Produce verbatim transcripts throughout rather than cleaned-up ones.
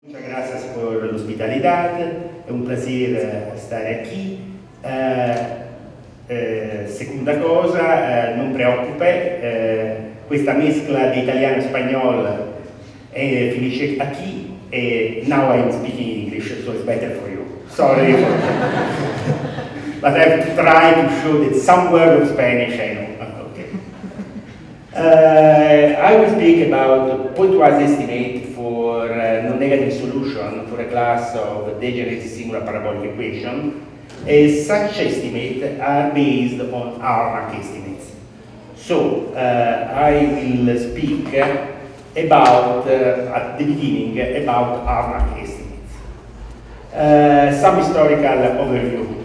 Muchas gracias por la hospitalidad, es un placer estar aquí. Eh, eh, seconda cosa, eh, non preoccupe, eh, questa mescla di italiano e spagnolo eh, finisce qui e now I'm speaking English, so it's better for you. Sorry for but I have to try to show that some word of Spanish I know. Okay. Uh, I will speak about pointwise estimate for uh, non-negative solution for a class of degenerate singular parabolic equation. As such estimates are based on Harnack estimates. So uh, I will speak about, uh, at the beginning, about Harnack estimates. Uh, some historical overview.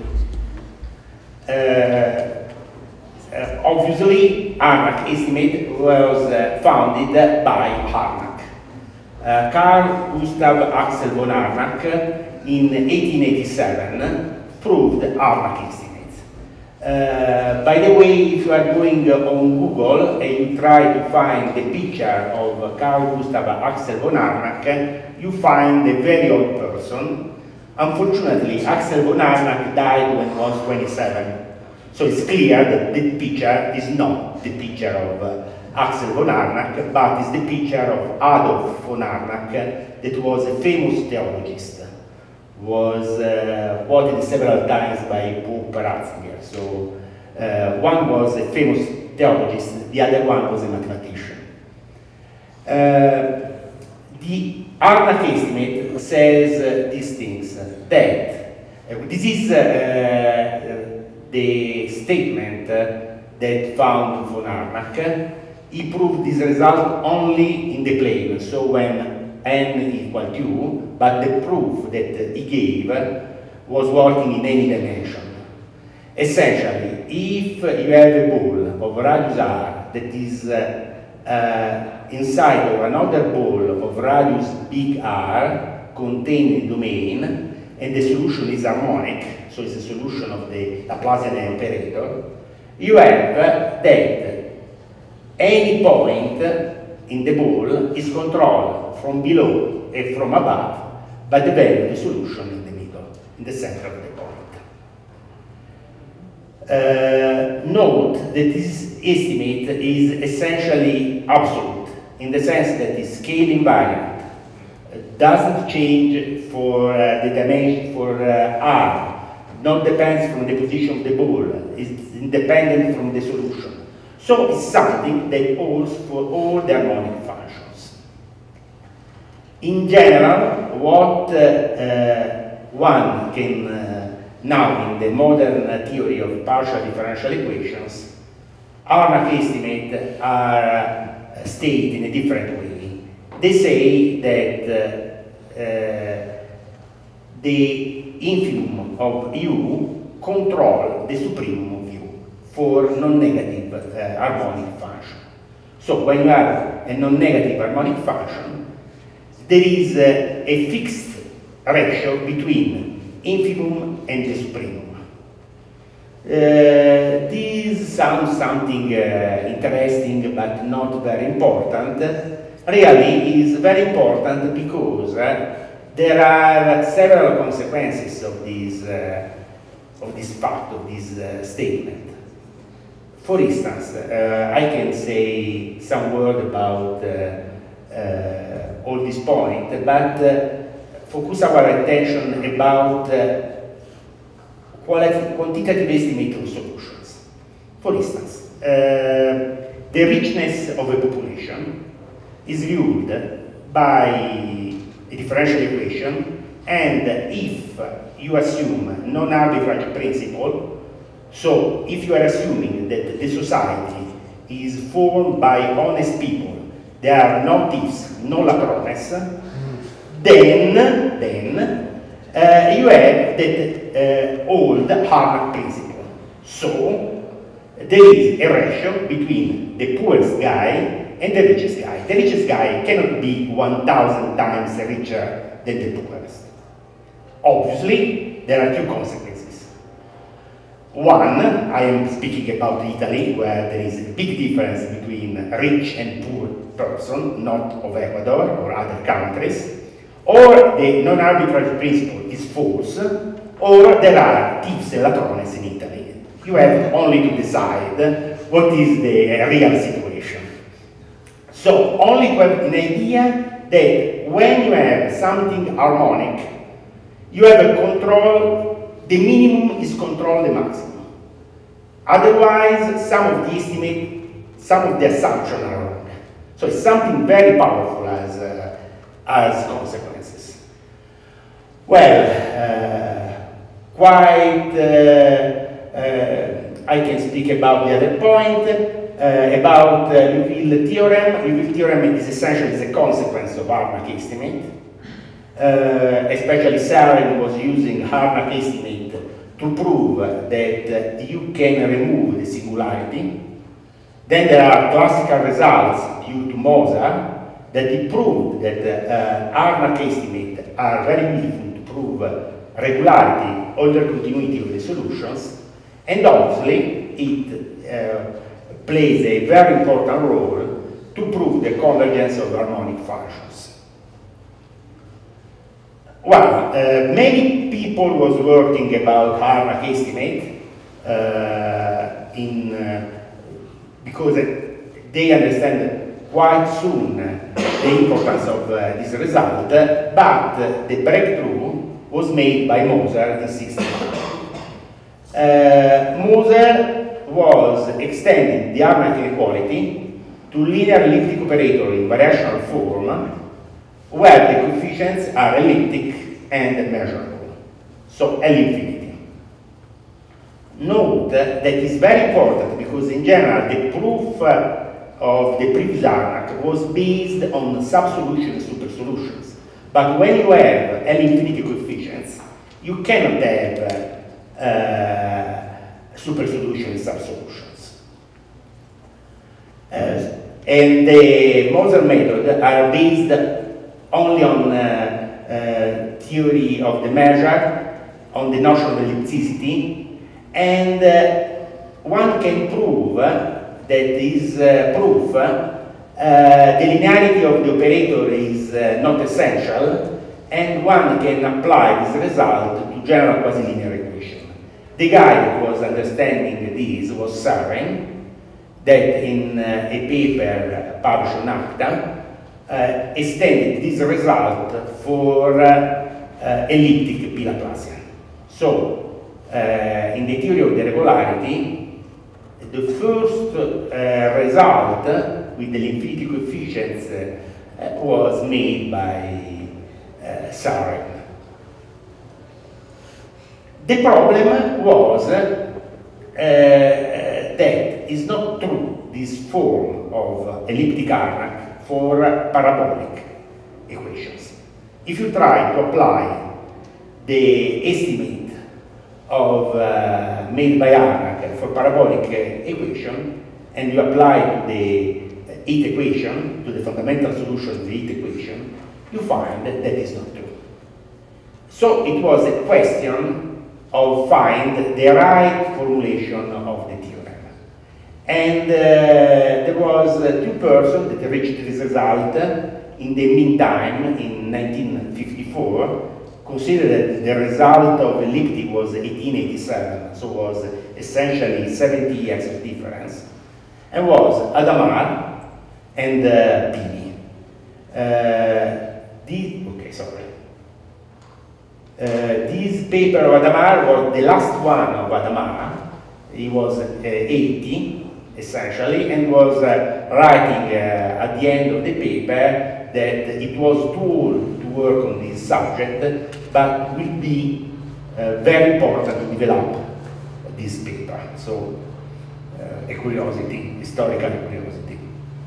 Uh, uh, obviously, Harnack estimate was uh, founded by Harnack. Uh, Carl Gustav Axel von Harnack in eighteen eighty-seven proved Harnack estimates. Uh, by the way, if you are going on Google and you try to find the picture of Carl Gustav Axel von Harnack, you find a very old person. Unfortunately, Axel von Harnack died when he was twenty-seven. So it's clear that the picture is not the picture of uh, Axel von Harnack, but is the picture of Adolf von Harnack, that was a famous theologist. Was uh, quoted several times by Pope Ratzinger. So uh, one was a famous theologist, the other one was a mathematician. Uh, the Harnack estimate says uh, these things, uh, that uh, this is uh, the statement uh, that found von Harnack. He proved this result only in the plane, so when n equal two, but the proof that he gave was working in any dimension. Essentially, if you have a ball of radius r that is uh, uh, inside of another ball of radius big R contained in domain, and the solution is harmonic, so it's a solution of the Laplacian operator, you have that any point in the ball is controlled from below and from above by the value of the solution in the middle, in the center of the point. Uh, note that this estimate is essentially absolute, in the sense that it's scale invariant, it doesn't change for uh, the dimension for uh, R, not depends from the position of the ball, it's independent from the solution. So it's something that holds for all the harmonic functions. In general, what uh, uh, one can uh, now in the modern uh, theory of partial differential equations, Harnack estimates are uh, stated in a different way. They say that uh, uh, the infimum of U control the supremum of U for non-negative uh, harmonic function. So when you have a non-negative harmonic function, there is uh, a fixed ratio between infimum and the supremum. Uh, this sounds something uh, interesting but not very important. Really, it is very important because uh, there are several consequences of this, uh, of this fact, of this uh, statement. For instance, uh, I can say some word about uh, uh, all this point, but uh, focus our attention about uh, quantitative estimate of solutions. For instance, uh, the richness of a population is ruled by a differential equation, and if you assume non-arbitrage principle, so if you are assuming that the society is formed by honest people, there are no thieves, no ladrones, then, then uh, you have that uh, old Harnack principle. So there is a ratio between the poorest guy and the richest guy. The richest guy cannot be one thousand times richer than the poorest. Obviously, there are two consequences. One, I am speaking about Italy, where there is a big difference between rich and poor person, not of Ecuador or other countries. or the non-arbitrary principle is false, or there are tips and latrones in Italy. You have only to decide what is the uh, real situation. So, only to have an idea that when you have something harmonic, you have a control, the minimum is control the maximum. Otherwise, some of the estimate, some of the assumptions are wrong. So it's something very powerful as, uh, as consequences. Well, uh, quite, uh, uh, I can speak about the other point, uh, about uh, Liouville theorem. Liouville theorem is essentially the consequence of Harnack estimate. Uh, especially Sarin was using Harnack estimate to prove that uh, you can remove the singularity. Then there are classical results due to Moser that he proved that uh, Harnack estimates are very useful to prove regularity, order continuity of the solutions, and obviously it uh, plays a very important role to prove the convergence of harmonic functions. Well, uh, many people was working about Harnack estimate uh, in uh, because they understand quite soon the importance of uh, this result, but the breakthrough was made by Moser in sixty-one. Uh, Moser was extending the Harnack inequality to linear elliptic operator in variational form, where the coefficients are elliptic and measurable, so L infinity. Note that is very important because in general the proof uh, of the previous Harnack was based on subsolution and supersolutions. But when you have L infinity coefficients, you cannot have uh, uh, supersolution and subsolutions. Uh, and the Moser method are based only on uh, uh, theory of the measure, on the notion of ellipticity, and uh, one can prove uh, that this uh, proof, uh, the linearity of the operator is uh, not essential, and one can apply this result to general quasi-linear equation. The guy that was understanding this was Sarin, that in uh, a paper published on ACTA, Uh, extended this result for uh, uh, elliptic P Laplacian. So, uh, in the theory of the regularity, the first uh, result with the infinity coefficients uh, uh, was made by uh, Sarin. The problem was uh, that it's not true this form of elliptic Harnack for parabolic equations. If you try to apply the estimate of uh, made by Harnack for parabolic uh, equation, and you apply to the heat equation, to the fundamental solution of the heat equation, you find that that is not true. So it was a question of find the right formulation of the theorem. And uh, there was uh, two persons that reached this result in the meantime, in nineteen fifty-four, considered that the result of elliptic was eighteen eighty-seven, so was essentially seventy years of difference, and was Hadamard and uh, Pini. Uh, the, okay, sorry. Uh, this paper of Hadamard was the last one of Hadamard. He was uh, eighty. Essentially, and was uh, writing uh, at the end of the paper that it was too old to work on this subject, but will be uh, very important to develop this paper. So, uh, a curiosity, historical curiosity.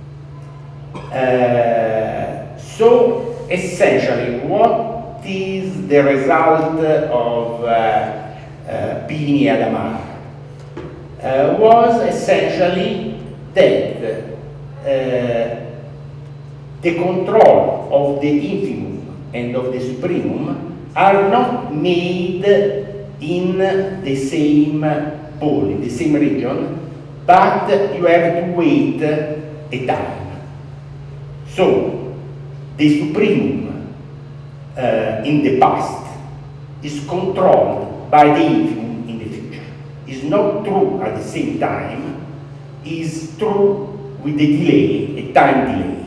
Uh, so, essentially, what is the result of uh, uh, Pini and Hadamard? Uh, was essentially that uh, the control of the infimum and of the supremum are not made in the same pole, in the same region, but you have to wait a time. So, the supremum uh, in the past is controlled by the infimum in the future. Is not true at the same time, is true with a delay, a time delay.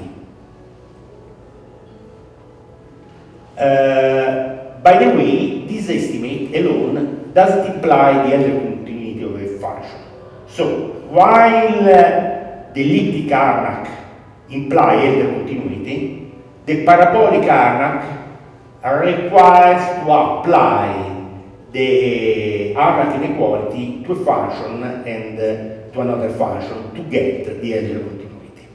Uh, by the way, this estimate alone doesn't imply the Elder continuity of a function. So, while uh, the elliptic Harnack imply Elder continuity, the parabolic Harnack requires to apply the Harnack inequality to a function and uh, to another function to get the Elder continuity.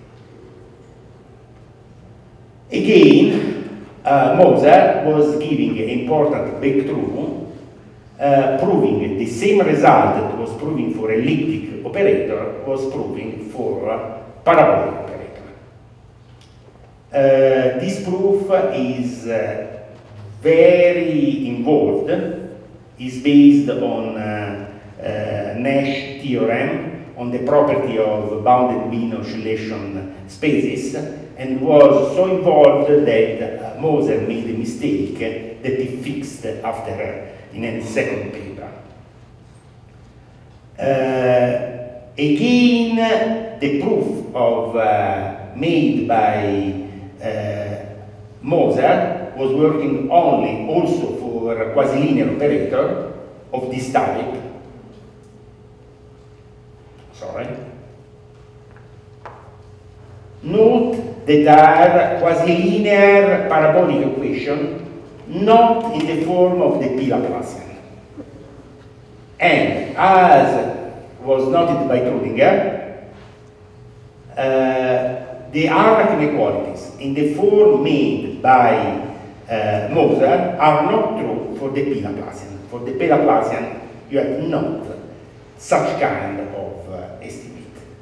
Again, uh, Moser was giving an important breakthrough, uh, proving the same result that was proving for elliptic operator was proving for uh, parabolic operator. Uh, this proof is uh, very involved, is based on uh, uh, Nash theorem on the property of bounded mean oscillation spaces, and was so involved that uh, Moser made a mistake that he fixed after uh, in a second paper. Uh, again, the proof of uh, made by uh, Moser was working only also for a quasi-linear operator of this type. Sorry. Note that are quasi-linear parabolic equation not in the form of the P Laplacian. And as was noted by Trödinger, uh, the Harnack inequalities in the form made by uh, Moser are not true for the P Laplacian. For the P Laplacian, you have not such kind of uh, estimate.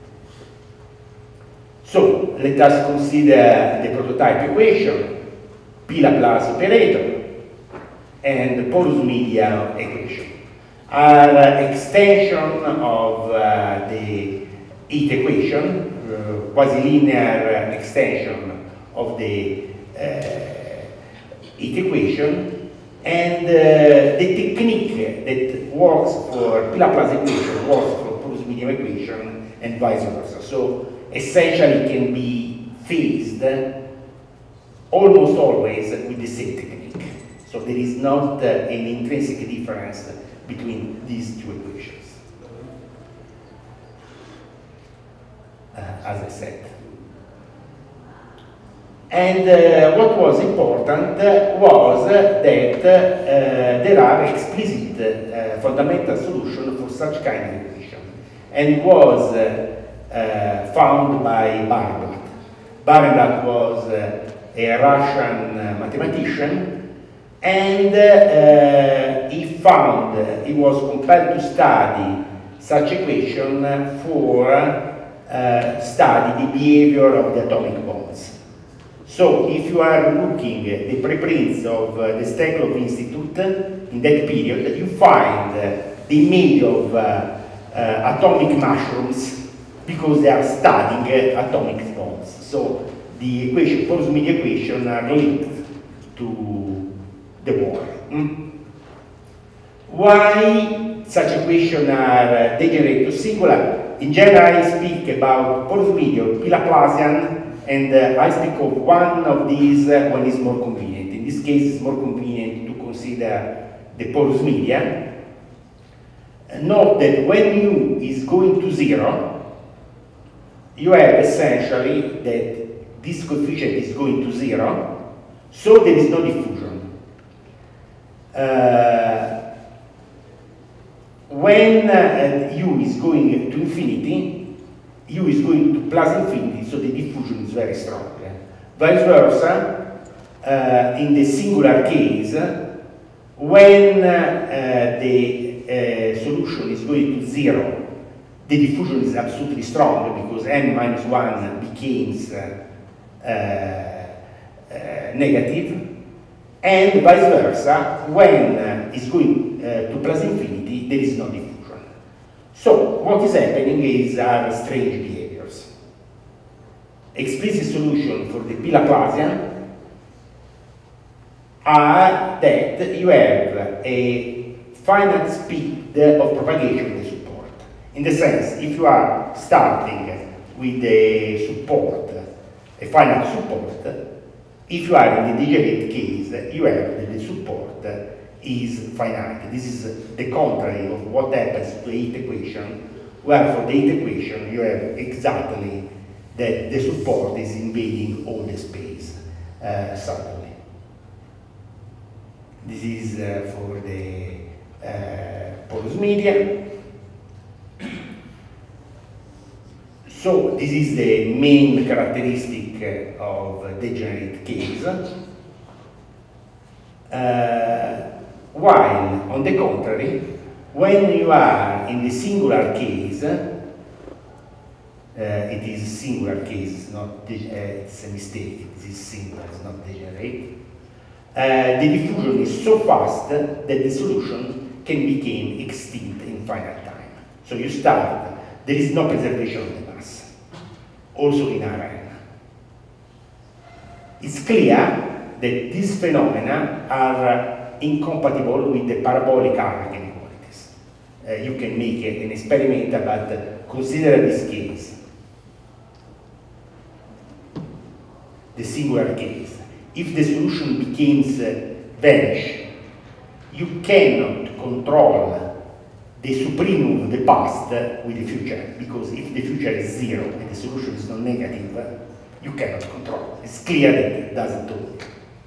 So let us consider the prototype equation, P Laplace operator, and the porous media equation are extension of uh, the heat equation, uh, quasi-linear extension of the uh, heat equation, and uh, the technique that works for P Laplace equation works for porous medium equation and vice versa. So essentially can be phased almost always with the same technique. So there is not uh, an intrinsic difference between these two equations, uh, as I said. And uh, what was important uh, was uh, that uh, there are explicit uh, fundamental solutions for such kind of equation, and was uh, uh, found by Barenblatt. Barenblatt was uh, a Russian uh, mathematician, and uh, he found, uh, he was compelled to study such equation for uh, study the behavior of the atomic bonds. So if you are looking at the preprints of uh, the Steklov Institute in that period, you find uh, the image of uh, uh, atomic mushrooms because they are studying uh, atomic bonds. So the equation, porous media equation, are linked to the water. Mm? Why such equations are uh, degenerate to singular? In general, I speak about porous media, P Laplacian, and uh, I speak of one of these uh, when it's more convenient. In this case, it's more convenient to consider the porous media. Uh, note that when u is going to zero, you have essentially that this coefficient is going to zero, so there is no diffusion. Uh, when uh, u is going to infinity, u is going to plus infinity, so the diffusion is very strong. Yeah? Vice versa, uh, in the singular case, when uh, the uh, solution is going to zero, the diffusion is absolutely strong because n minus one becomes uh, uh, uh, negative. And vice versa, when uh, it's going uh, to plus infinity, there is no diffusion. So what is happening is are strange behaviors. Explicit solution for the P Laplacian are that you have a finite speed of propagation of the support. In the sense, if you are starting with a support, a finite support, if you are in the degenerate case, you have that the support is finite. This is the contrary of what happens to the eighth equation, where for the eighth equation you have exactly that the support is invading all the space uh, suddenly. This is uh, for the uh, porous media. So this is the main characteristic of degenerate case. Uh, while, on the contrary, when you are in the singular case, uh, it is singular case, not uh, it's a mistake, it is singular, it's not degenerate. Uh, the diffusion is so fast that the solution can become extinct in finite time. So you start, there is no preservation of the mass, also in R N. It's clear that these phenomena are incompatible with the parabolic Harnack inequalities. Uh, you can make a, an experiment, but consider this case, the singular case. If the solution becomes uh, vanish, you cannot control the supremum of the past with the future, because if the future is zero and the solution is not negative, you cannot control. It's clear that it doesn't work.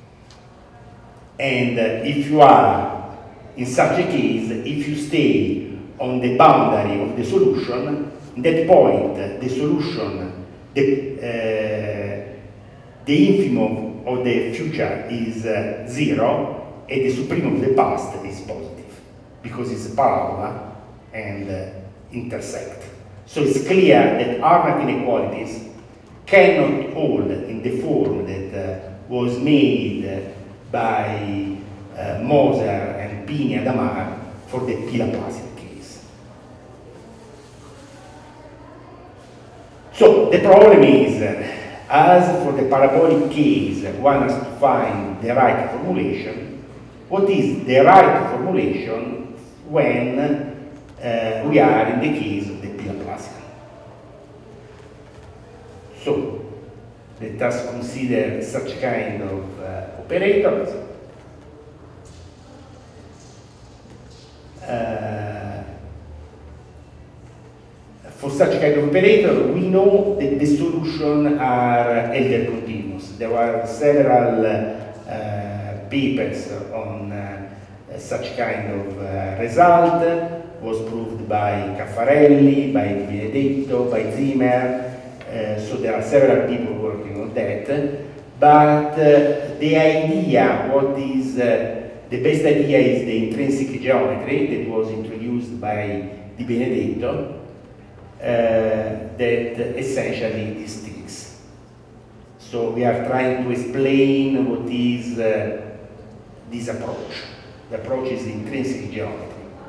And uh, if you are in such a case, if you stay on the boundary of the solution, at that point the solution, the, uh, the infimum of the future is uh, zero, and the supremum of the past is positive, because it's a parabola and uh, intersect. So it's clear that Harnack inequalities cannot hold in the form that uh, was made uh, by uh, Moser and Pini and Amar for the P-Laplacian case. So the problem is, uh, as for the parabolic case, one has to find the right formulation. What is the right formulation when uh, we are in the case of the P-Laplacian? So, let us consider such kind of uh, operators. Uh, for such kind of operator, we know that the solutions are Elder continuous. There were several uh, papers on uh, such kind of uh, result. Was proved by Caffarelli, by Di Benedetto, by Zimmer. Uh, so there are several people working on that, but uh, the idea, what is uh, the best idea is the intrinsic geometry that was introduced by Di Benedetto, uh, that essentially this sticks. So we are trying to explain what is uh, this approach. The approach is the intrinsic geometry.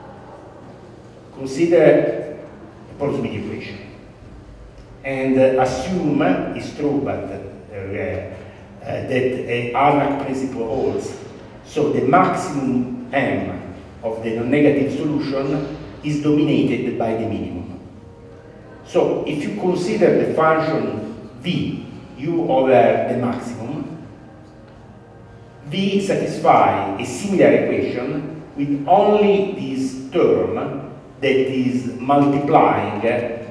Consider a porous media equation. And uh, assume, it's true, but uh, uh, that a Harnack principle holds. So the maximum M of the non-negative solution is dominated by the minimum. So if you consider the function V, U over the maximum, V satisfies a similar equation with only this term that is multiplying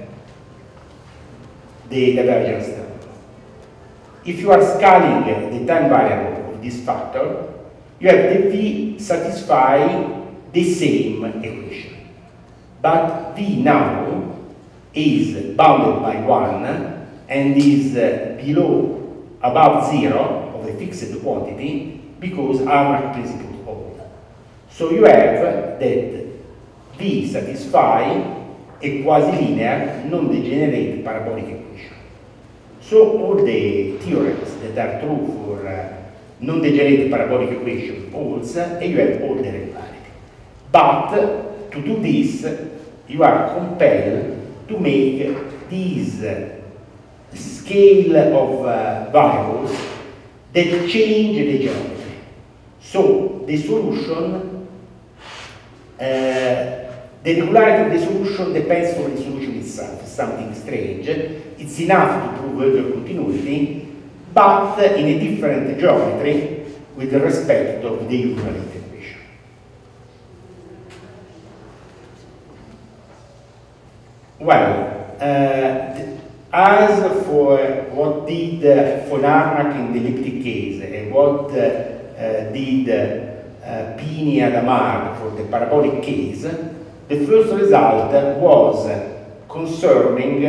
the divergence term. If you are scaling the time variable of this factor, you have the V satisfy the same equation. But V now is bounded by one and is uh, below, above zero of a fixed quantity because Harnack principles hold. So you have that V satisfy a quasi-linear, non-degenerate parabolic equation. So all the theorems that are true for uh, non-degenerate parabolic equation holds, and you have all the regularity. But to do this, you are compelled to make this uh, scale of uh, variables that change the geometry. So the solution, uh, the regularity of the solution depends on the solution itself. It's something strange. It's enough to prove Hölder continuity, but in a different geometry with respect of the usual integration. Well, uh, as for what did uh, von Harnack in the elliptic case and what uh, uh, did uh, Pini and Amar for the parabolic case, the first result was concerning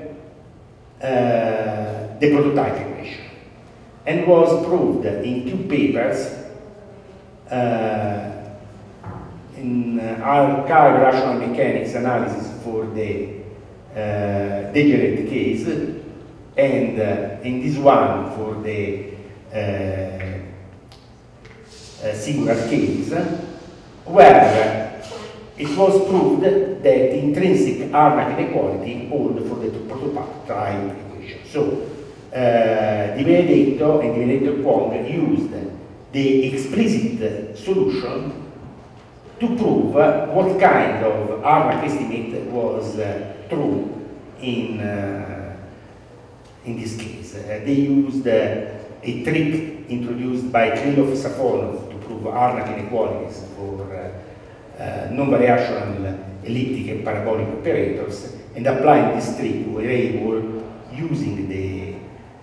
uh, the prototype equation and was proved in two papers uh, in uh, archive rational mechanics analysis for the uh, degenerate case and uh, in this one for the uh, uh, singular case, where it was proved that intrinsic Harnack inequality hold for the prototype equation. So uh, Di Benedetto and Di Benedetto Kwong used the explicit solution to prove what kind of Harnack estimate was uh, true in, uh, in this case. Uh, they used uh, a trick introduced by Krylov-Safonov to prove Harnack inequalities for uh, uh, non-variational elliptic and parabolic operators, and applying this trick we were able, using the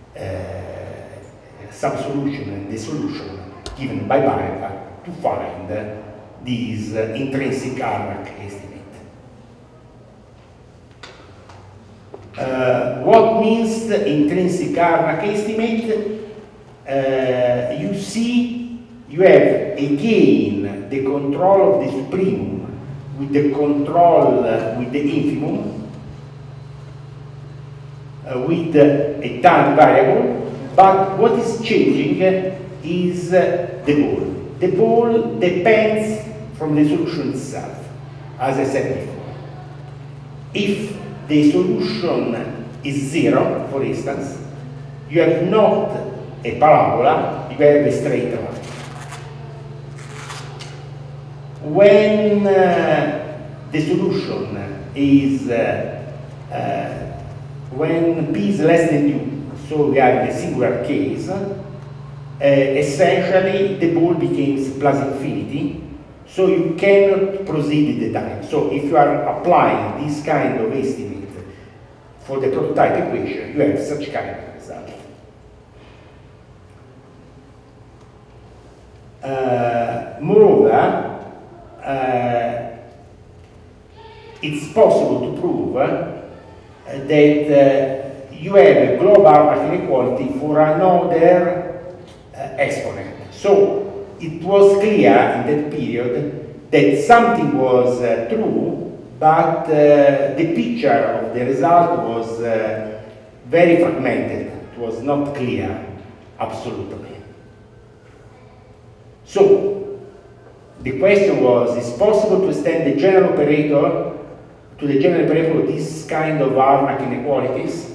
uh, subsolution and the solution given by Baerga, to find uh, this uh, intrinsic Harnack estimate. Uh, what means the intrinsic Harnack estimate? Uh, you see, you have again the control of the supremum with the control uh, with the infimum, uh, with uh, a time variable, but what is changing is uh, the ball. The ball depends from the solution itself, as I said before. If the solution is zero, for instance, you have not a parabola, you have a straight line. When uh, the solution is, uh, uh, when p is less than two, so we have the singular case, uh, essentially the ball becomes plus infinity, so you cannot proceed in the time. So if you are applying this kind of estimate for the prototype equation, you have such kind of result. Uh, moreover, uh, it's possible to prove uh, that uh, you have a global Harnack inequality for another uh, exponent. So it was clear in that period that something was uh, true, but uh, the picture of the result was uh, very fragmented. It was not clear absolutely. So the question was, is it possible to extend the general operator to the general operator of this kind of Harnack inequalities?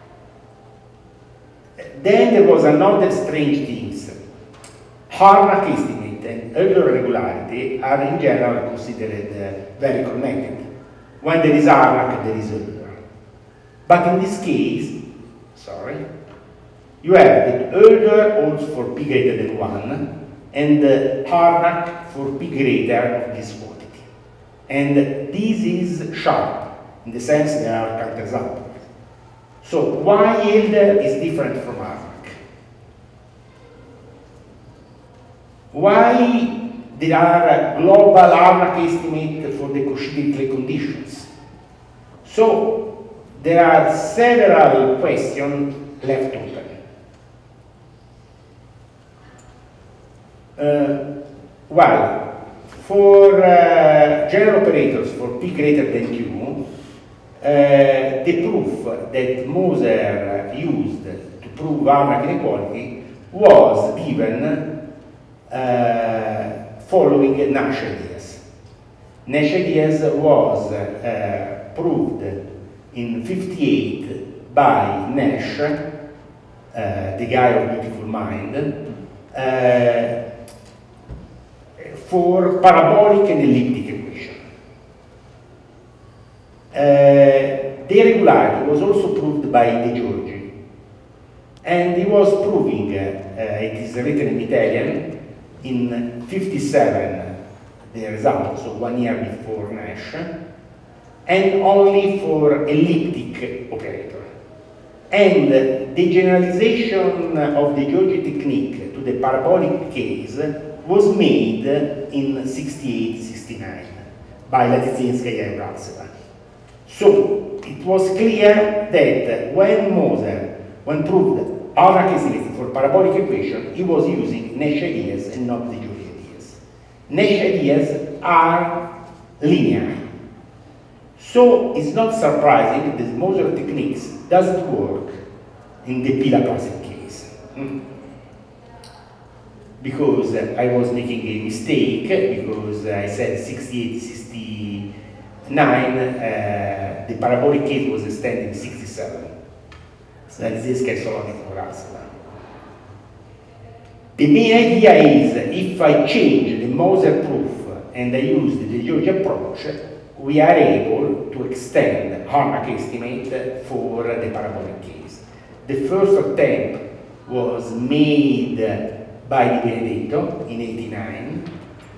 Then there was another strange thing. Harnack estimate and Hölder regularity are in general considered uh, very connected. When there is Harnack, there is Hölder. But in this case, sorry, you have that Hölder holds for p greater than one, and uh, Harnack for p greater of this quantity. And this is sharp, in the sense they are counterexamples. So why Hölder is different from Harnack? Why there are global Harnack estimates for the Cauchy-Berkeley conditions? So there are several questions left open. Uh, well, for uh, general operators for p greater than q, uh, the proof that Moser used to prove Harnack inequality was given uh, following Nash ideas. Nash ideas was uh, proved in fifty-eight by Nash, uh, the guy of Beautiful Mind, uh, for parabolic and elliptic equation. Uh, the regularity was also proved by De Giorgi, and he was proving, uh, uh, it is written in Italian, in fifty-seven the result, so one year before Nash, and only for elliptic operator. And the generalization of the Giorgi technique to the parabolic case was made in sixty-eight sixty-nine by Ladizinskaya and Ratseva. So it was clear that when Moser, when proved Harnack estimated for parabolic equation, he was using Nash ideas and not the Giorgi ideas. Nash ideas are linear. So it's not surprising that Moser techniques doesn't work in the P Laplacian case. Mm. Because uh, I was making a mistake, because uh, I said sixty-eight sixty-nine, uh, the parabolic case was extended in sixty-seven. So that is this Solonic for us. The main idea is, if I change the Moser proof and I use the De Giorgi approach, we are able to extend Harnack estimate for the parabolic case. The first attempt was made by Di Benedetto in eighty-nine.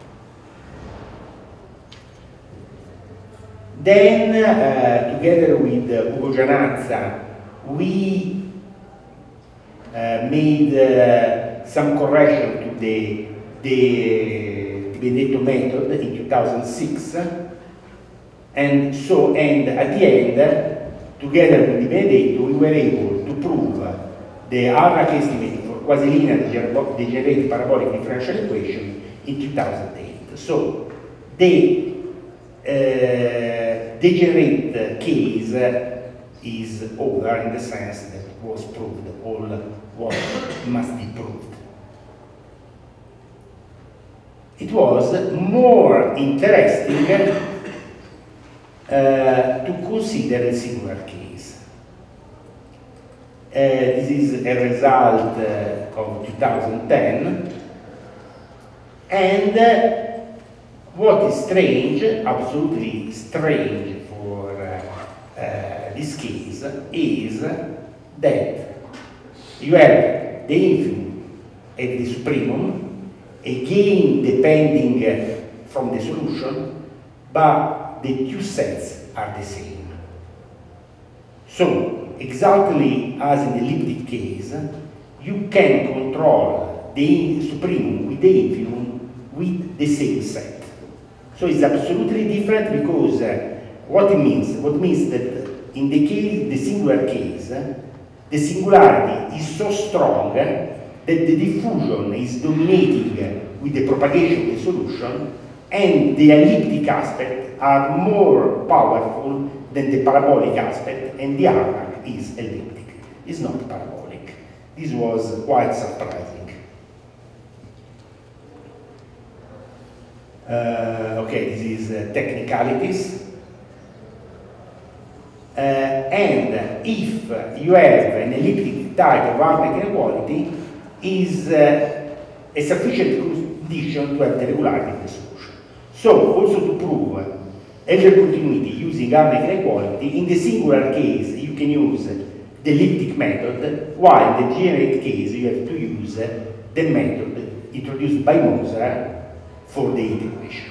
Then, uh, together with uh, Ugo Gianazza, we uh, made uh, some correction to the, the Di Benedetto method in two thousand six. And so, and at the end, together with Di Benedetto, we were able to prove the Harnack estimate for quasi-linear degenerate parabolic differential equation in two thousand eight. So, the uh, degenerate case is over in the sense that it was proved all what must be proved. It was more interesting Uh, to consider a singular case. Uh, this is a result uh, of two thousand ten, and uh, what is strange, absolutely strange for uh, uh, this case, is that you have the infimum and the supremum, again depending from the solution, but the two sets are the same. So, exactly as in the elliptic case, you can control the supremum with the infimum with the same set. So it's absolutely different, because uh, what it means, what means that in the case, the singular case, uh, the singularity is so strong uh, that the diffusion is dominating uh, with the propagation of the solution, and the elliptic aspect are more powerful than the parabolic aspect, and the Harnack is elliptic, is not parabolic. This was quite surprising. Uh, okay, this is uh, technicalities. Uh, and if you have an elliptic type of Harnack inequality, is uh, a sufficient condition to have the regularity of the solution. So, also to prove Elder continuity using Harnack inequality, in the singular case you can use the elliptic method, while in the degenerate case you have to use the method introduced by Moser for the integration.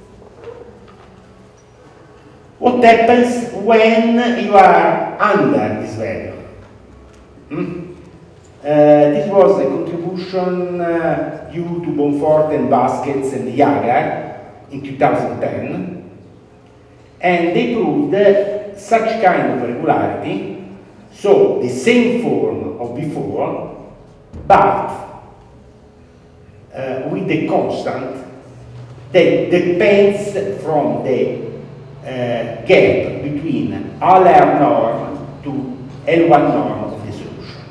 What happens when you are under this value? Hmm? Uh, this was a contribution uh, due to Bonforte and Baskets and Jager in two thousand ten, and they proved uh, such kind of regularity, so the same form of before, but uh, with the constant that depends from the uh, gap between L R norm to L one norm of the solution,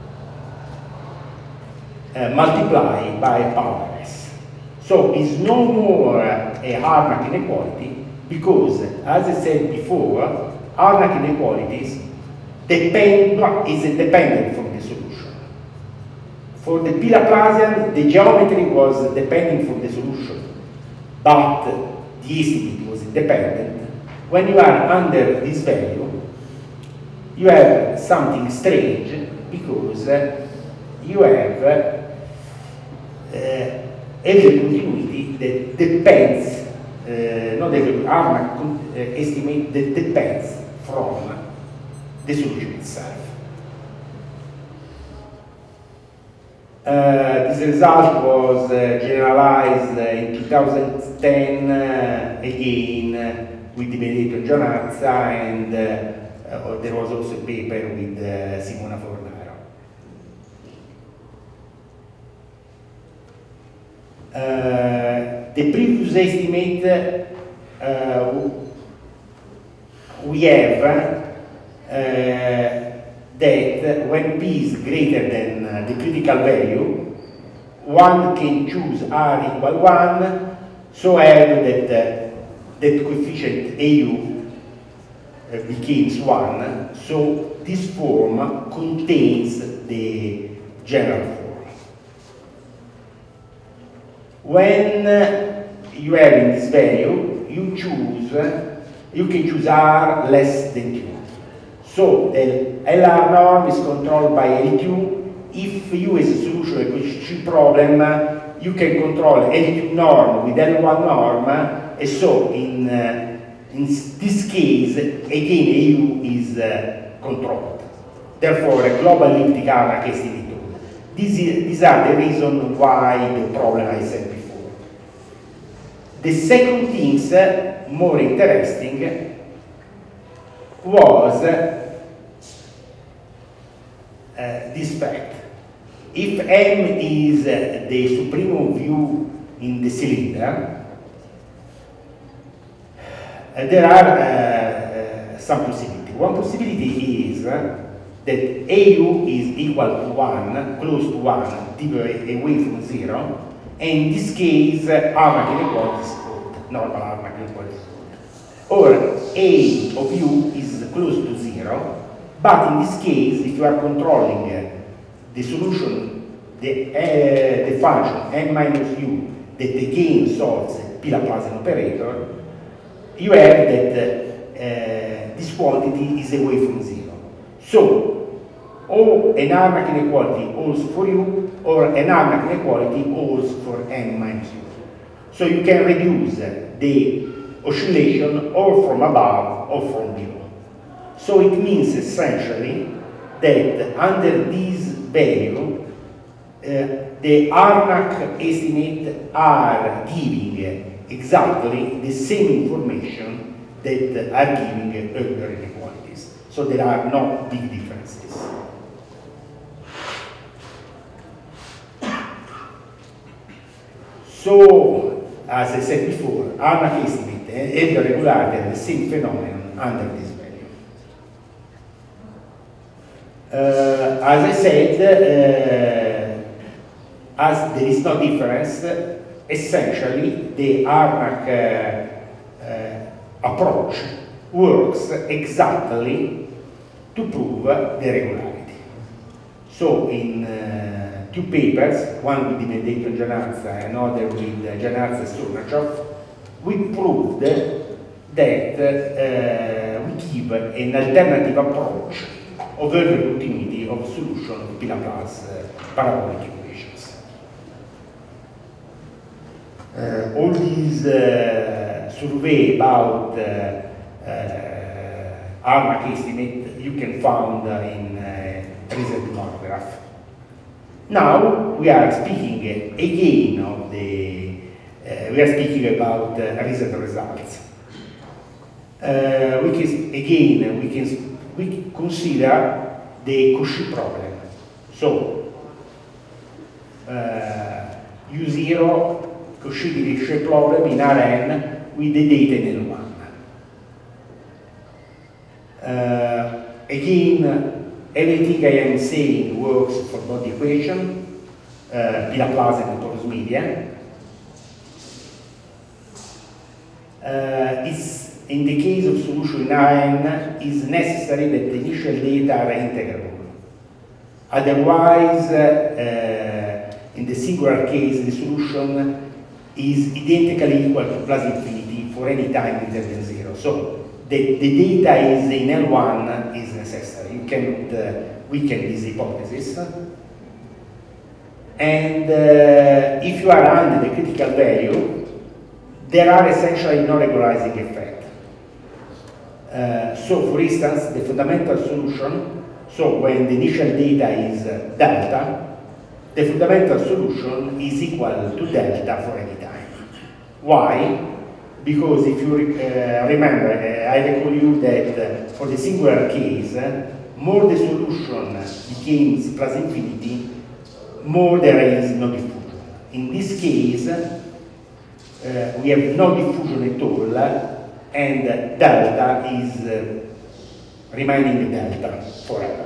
uh, multiplied by power S. So it's no more a Harnack inequality, because, as I said before, Harnack inequalities depend, is independent from the solution. For the P Laplacian, the geometry was depending from the solution, but the estimate was independent. When you are under this value, you have something strange, because uh, you have uh, every continuity that depends, uh, not every Harnack uh, estimate that depends from the solution itself. Uh, this result was uh, generalized uh, in two thousand ten uh, again uh, with Di Benedetto and Gianazza, and uh, uh, there was also a paper with uh, Simona Fornaro. Uh, the previous estimate uh, we have uh, that when P is greater than uh, the critical value, one can choose R equal one, so have that uh, that coefficient A U uh, becomes one, so this form contains the general form. When uh, you have in this value, you choose, uh, you can choose R less than two. So the L R norm is controlled by L two. If you as a solution of a coefficient problem, you can control L two norm with L one norm, and so in, uh, in this case, again A U is uh, controlled. Therefore, a global elliptic Harnack estimate. This is, these are the reasons why the problem I said before. The second thing, uh, more interesting, was uh, uh, this fact. If M is uh, the supremum view in the cylinder, uh, there are uh, uh, some possibilities. One possibility is uh, that A U is equal to one, close to one, away from zero, and in this case, uh, Harnack inequality is called, normal Harnack inequality is called. Or A of U is close to zero, but in this case, if you are controlling uh, the solution, the, uh, the function n minus u, that again solves P Laplacian operator, you have that uh, uh, this quantity is away from zero. So, or an Harnack inequality holds for u, or an Harnack inequality holds for n minus u. So you can reduce the oscillation or from above or from below. So it means essentially that under this value, uh, the Harnack estimates are giving exactly the same information that are giving Euler inequalities. So there are no big differences. So, as I said before, Harnack estimate and Euler regularity are the same phenomenon under this value. Uh, as I said, uh, as there is no difference, uh, essentially the Harnack uh, uh, approach works exactly to prove the regularity. So in uh, two papers, one with Di Benedetto and Gianazza and another with uh, Gianazza and Surnachov, we proved that uh, we give an alternative approach of Euler continuity of solution of P Laplace uh, parabolic equations. Uh, all these uh, survey about uh, uh, Harnack estimate you can find uh, in uh, recent monograph. Now we are speaking uh, again of the, uh, we are speaking about uh, recent results. Uh, we can, again, we can we consider the Cauchy problem. So, uh, U zero Cauchy-Dirichlet problem in R n with the data in L one. Uh, again, everything I am saying works for both equation, uh, P Laplacian and torus media. Uh, it's in the case of solution in R n, it is necessary that the initial data are integrable. Otherwise, uh, uh, in the singular case, the solution is identically equal to plus infinity for any time greater than zero. So the, the data is in L one is necessary. You cannot uh, weaken this hypothesis. And uh, if you are under the critical value, there are essentially no regularizing effect. Uh, so for instance, the fundamental solution, so when the initial data is uh, delta, the fundamental solution is equal to delta for any time. Why? Because if you uh, remember, uh, I recall you that uh, for the singular case, uh, more the solution becomes plus infinity, more there is no diffusion. In this case, uh, we have no diffusion at all, and uh, delta is uh, remaining delta forever.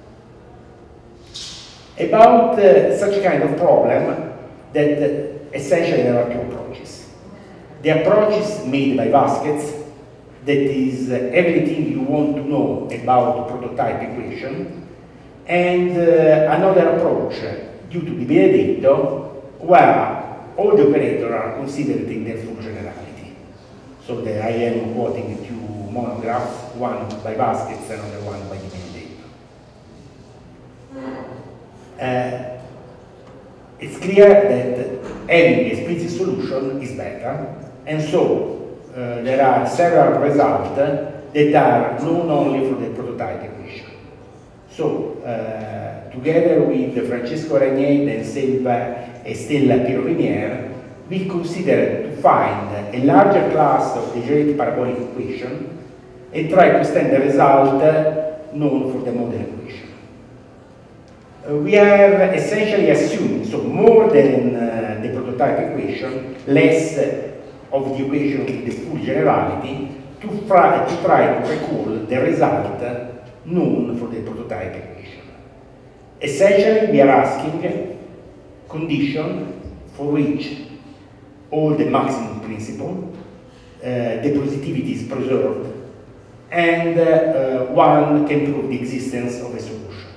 About uh, such kind of problem, that uh, essentially there are two approaches. The approach is made by Vasquez, that is uh, everything you want to know about the prototype equation, and uh, another approach uh, due to Di Benedetto, where all the operators are considered in their full generality. So the, I am quoting two monographs, one by Vasquez and another one by Di Benedetto. Uh, it's clear that having a explicit solution is better, and so uh, there are several results that are known only for the prototype equation. So, uh, together with Francesco Ragnetta and Selva and Stella Pirovinier, we consider to find a larger class of degenerate parabolic equation and try to extend the result known for the model equation. Uh, we have essentially assumed, so more than uh, the prototype equation, less uh, of the equation with the full generality, to, to try to recall the result known for the prototype equation. Essentially, we are asking condition for which all the maximum principle, uh, the positivity is preserved, and uh, one can prove the existence of a solution.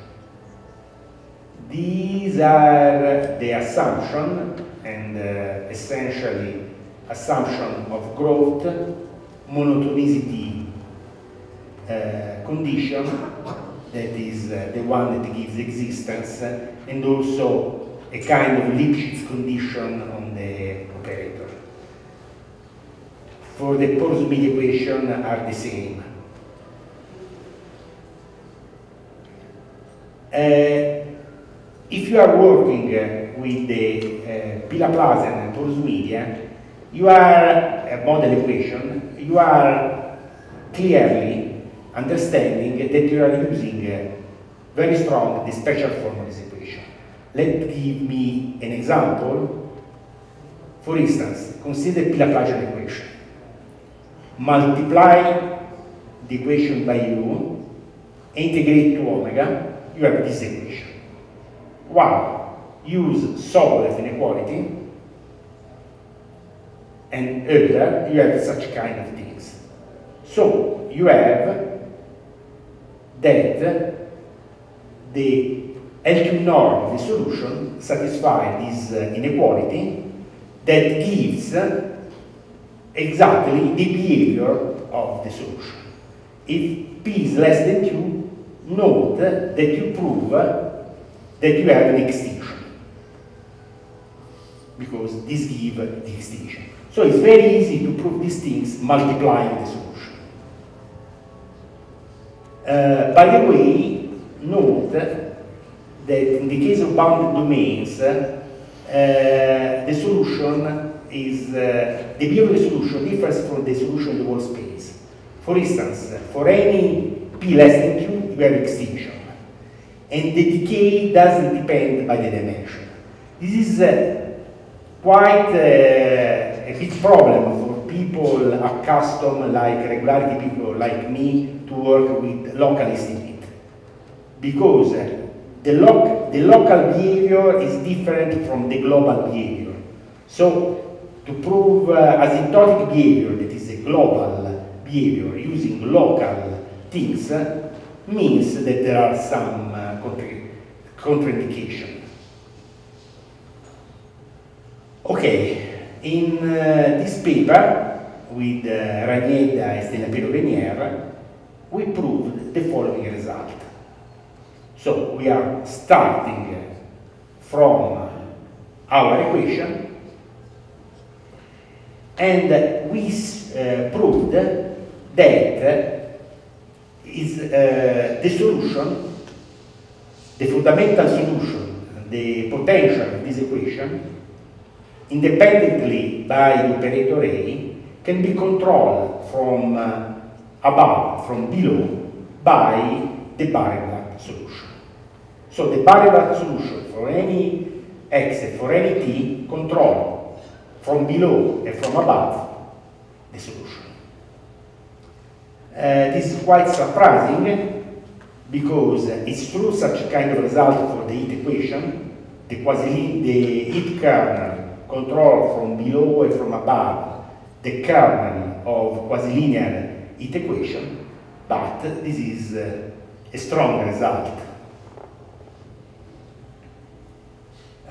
These are the assumption, and uh, essentially assumption of growth, monotonicity uh, condition, that is uh, the one that gives existence, uh, and also a kind of Lipschitz condition on the operator. For the porous-media equation are the same. Uh, if you are working uh, with the uh, P-Laplacian and porous media, you are a model equation, you are clearly understanding that you are using uh, very strong the special form of this equation. Let give me an example. For instance, consider P-Laplacian equation. Multiply the equation by u, integrate to omega, you have this equation. Wow, use Sobolev inequality, and earlier you have such kind of things. So you have that the L two norm of the solution satisfies this uh, inequality that gives uh, exactly the behavior of the solution. If P is less than two, note that you prove that you have an extinction, because this gives the extinction. So it's very easy to prove these things multiplying the solution. Uh, by the way, note that in the case of bounded domains, uh, the solution is, uh, the behavior of the solution differs from the solution in the whole space. For instance, for any P less than two, you have extinction. And the decay doesn't depend by the dimension. This is uh, quite uh, a big problem for people accustomed, like regularity people like me, to work with local estimate. Because uh, the, loc the local behavior is different from the global behavior. So, to prove uh, asymptotic behavior, that is a global behavior using local things, uh, means that there are some uh, contra contraindication. Okay, In uh, this paper, with uh, Ragneda and Stella Pero-Venier, we proved the following result. So we are starting from our equation, and we uh, proved that is uh, the solution, the fundamental solution, the potential of this equation, independently by the operator A, can be controlled from uh, above, from below, by the Barenblatt solution. So the Barenblatt solution for any x, for any t, control from below and from above the solution. Uh, this is quite surprising because it's true such kind of result for the heat equation, the quasi the heat kernel control from below and from above the kernel of quasi-linear heat equation, but this is uh, a strong result. Uh,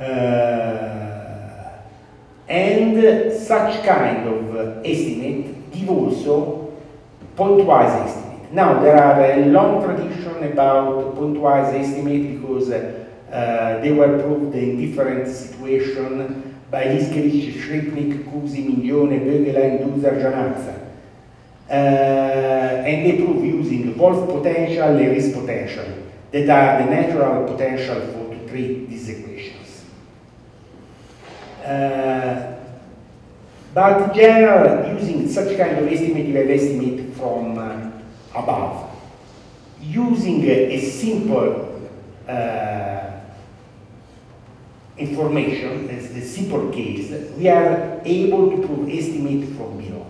and such kind of uh, estimate give also pointwise estimate. Now there are a long tradition about pointwise estimate because uh, uh, they were proved in different situations by Liskevich, Shripnik, Kusi, Miglione, Bögelein, Duser, Janazza. Uh, and they prove using Wolf potential and Riss potential that are the natural potential for to treat these equations. Uh, but in general, using such kind of estimate, you have estimate from uh, above. Using a, a simple uh, information, as the simple case, we are able to prove estimate from below.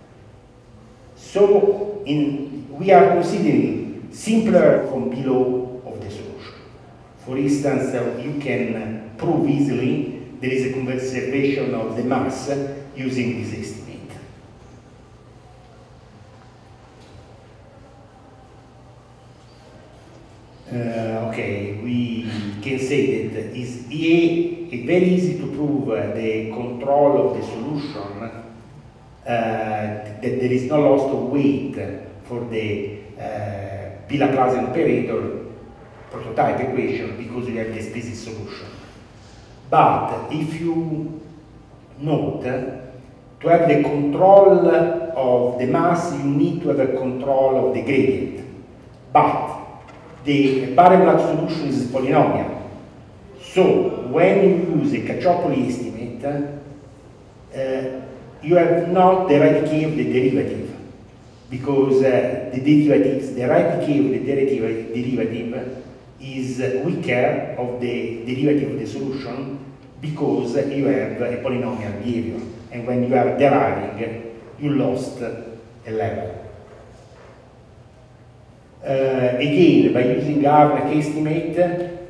So in, we are considering simpler from below of the solution. For instance, uh, you can prove easily there is a conservation of the mass using this estimate. Uh, okay, we can say that it's very easy to prove uh, the control of the solution, uh, that there is no loss of weight for the uh, P. Laplacian operator prototype equation because you have the species solution. But if you note, to have the control of the mass, you need to have a control of the gradient. But the Barenblatt solution is polynomial. So when you use a Cacciopoli estimate, uh, you have not the right key of the derivative, because uh, the derivatives, the right key of the derivative, derivative is weaker of the derivative of the solution because you have a polynomial behavior. And when you are deriving, you lost a level. Uh, again, by using Harnack estimate,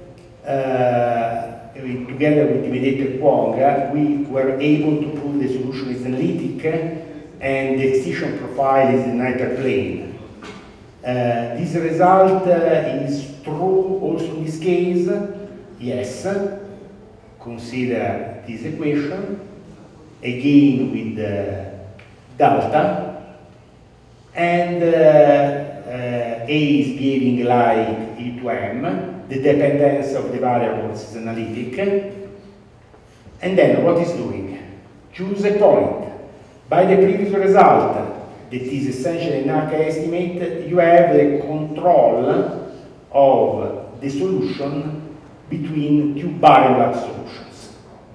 uh, together with the mediator Kwong, we were able to prove the solution is analytic and the excision profile is in hyperplane. Uh, this result uh, is true also in this case. Yes. Consider this equation, again with uh, delta, and uh, Uh, A is behaving like E to M, the dependence of the variables is analytic, and then what is doing? Choose a point. By the previous result, that is essentially an arc estimate, you have the control of the solution between two Barenblatt solutions.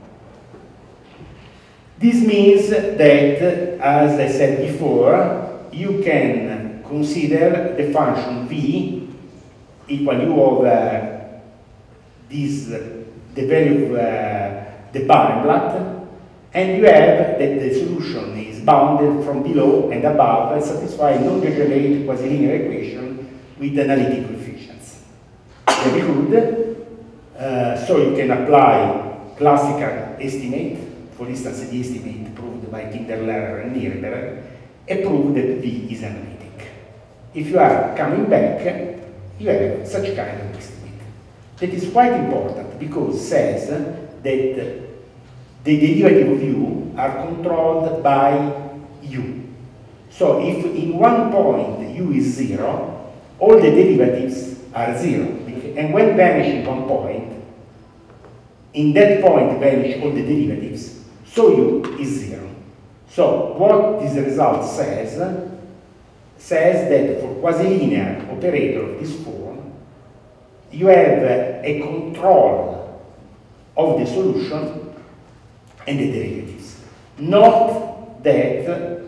This means that, as I said before, you can consider the function v equal u of uh, this, uh, the value of uh, the Barenblatt, and you have that the solution is bounded from below and above and satisfy non-degenerate quasi-linear equation with analytic coefficients. Very good. Uh, so you can apply classical estimate, for instance the estimate proved by Kinderlehrer and Nirenberg, and prove that v is analytic. If you are coming back, you have such kind of estimate. That is quite important because it says that the derivative of u are controlled by u. So if in one point u is zero, all the derivatives are zero. And when vanishing one point, in that point vanish all the derivatives, so u is zero. So what this result says, says that for quasi-linear operator of this form, you have a control of the solution and the derivatives. Not that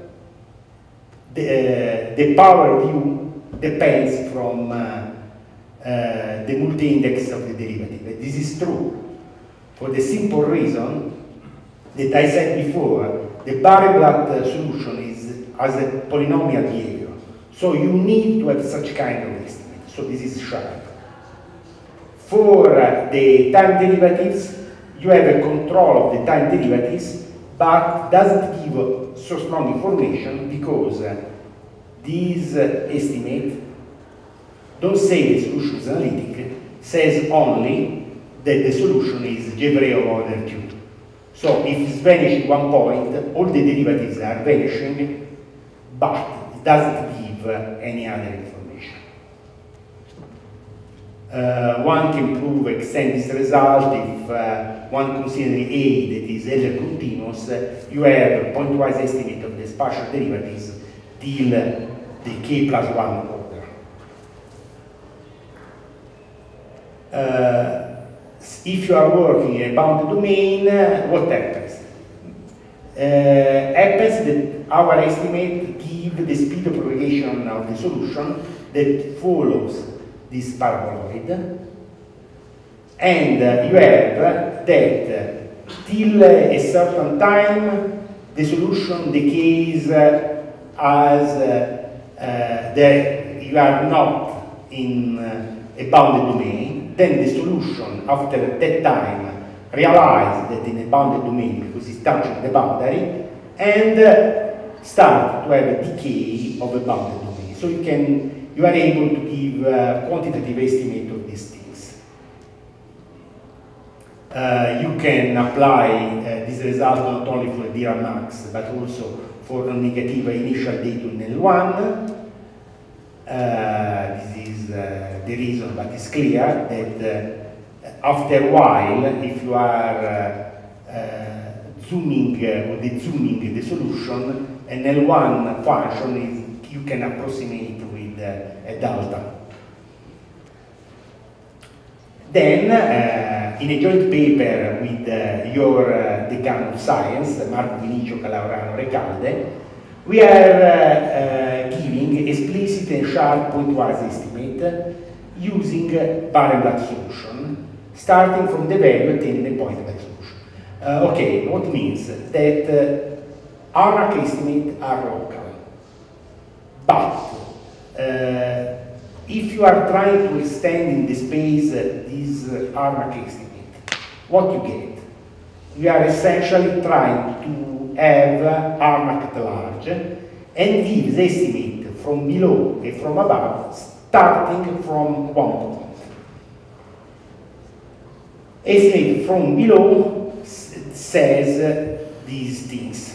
the, the power of u depends from uh, uh, the multi-index of the derivative. This is true for the simple reason that I said before, the Barenblatt solution is as a polynomial behavior. So you need to have such kind of estimate. So this is sharp. For uh, the time derivatives, you have a control of the time derivatives, but doesn't give so strong information because uh, these uh, estimate don't say the solution is analytic, says only that the solution is Jevreov order Q. So if it's vanishing one point, all the derivatives are vanishing, but it doesn't give uh, any other information. Uh, one can prove, extend this result if uh, one considering A that is Euler continuous, uh, you have a pointwise estimate of the partial derivatives till uh, the k plus one order. Uh, if you are working in a bounded domain, uh, what happens? Uh, happens that our estimate give the speed of propagation of the solution that follows this paraboloid, and uh, you have that uh, till a certain time the solution decays uh, as uh, uh, the, you are not in uh, a bounded domain. Then the solution after that time realize that in a bounded domain because it's touching the boundary, and uh, start to have a decay of a bounded domain. So you can you are able to give a quantitative estimate of these things. Uh, you can apply uh, this result not only for Dirac max, but also for negative initial datum in L one. Uh, this is uh, the reason, but it's clear that uh, after a while, if you are uh, uh, zooming uh, or dezooming the solution, an L one function is you can approximate with uh, a delta. Then, uh, in a joint paper with uh, your uh, Decano of Science, Marco Vinicio, Calaurano, Recalde, we are uh, uh, giving explicit and sharp pointwise estimate using uh, Barenblatt solution, starting from the value attained in the pointwise solution. Uh, okay, what means that uh, Harnack estimates are local, but uh, if you are trying to extend in the space uh, this uh, Harnack estimate, what you get? We are essentially trying to have uh, Harnack at large and give the estimate from below and from above, starting from one point. Estimate from below says uh, these things.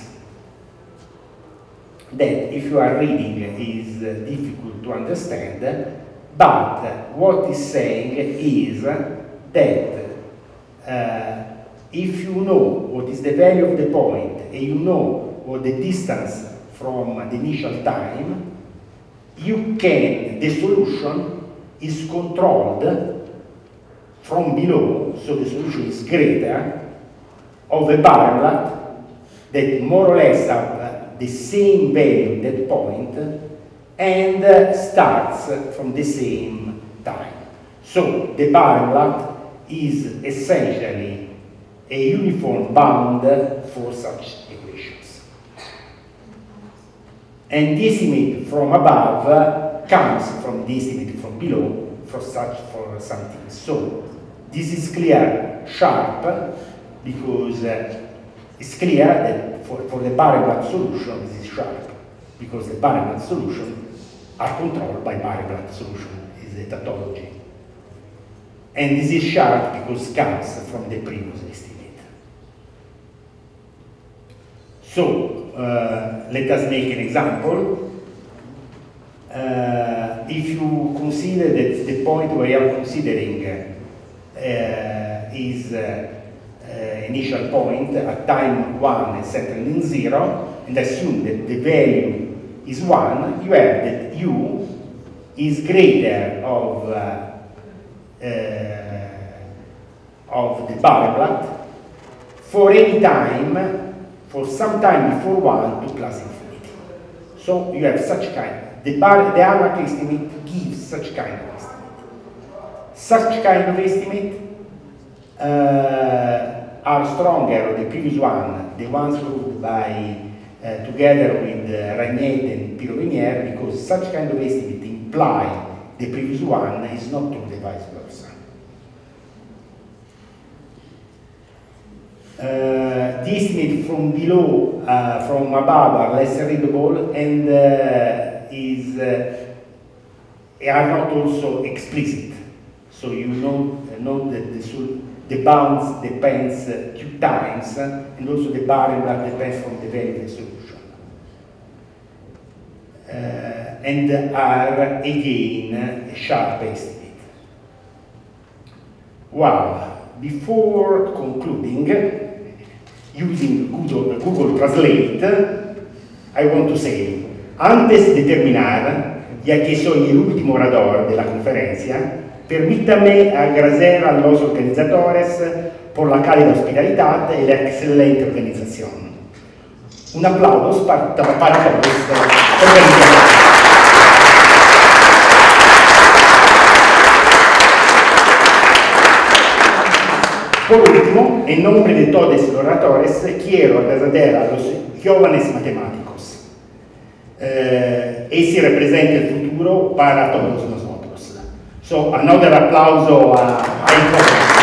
That if you are reading is uh, difficult to understand, but uh, what is saying is that uh, if you know what is the value of the point and you know what the distance from the initial time, you can, the solution is controlled from below, so the solution is greater, of a Barenblatt that more or less have the same value at that point and uh, starts from the same time. So the Barenblatt is essentially a uniform bound for such equations. And the estimate from above uh, comes from the estimate from below for such for something. So this is clear, sharp, because uh, it's clear that for, for the Barenblatt solution this is sharp, because the Barenblatt solution are controlled by Barenblatt solution, is a tautology. And this is sharp because it comes from the previous estimate. So, uh, let us make an example. Uh, if you consider that the point we are considering uh, is uh, uh, initial point at time one and centered in zero, and assume that the value is one, you have that u is greater of uh, uh, of the Barre-Blatt for any time, for some time before one to plus infinity. So you have such kind. The, bar, the Harnack estimate gives such kind of estimate. Such kind of estimate uh, are stronger than the previous one, the ones proved by uh, together with uh, Ragnette and Pirot-Venier, because such kind of estimate imply the previous one is not true, the vice versa. Uh, the estimate from below, uh, from above, are less readable and uh, is uh, are not also explicit. So you know, uh, know that the, the bounds depends uh, two times, uh, and also the Barre-Blatt depends from the value of the solution. Uh, and are again a sharp estimate. Wow! Before concluding, using Google, Google Translate, I want to say, antes de terminar, ya que soy el último orador de la conferencia, permítame agradecer a los organizadores por la cálida hospitalidad y la excelente organización. Un aplauso para, para todos los organizadores. Por último, en nombre de todos los oradores, quiero agradecer a los jóvenes matemáticos. Eh, ese representa el futuro para todos nosotros. So, another applauso a, a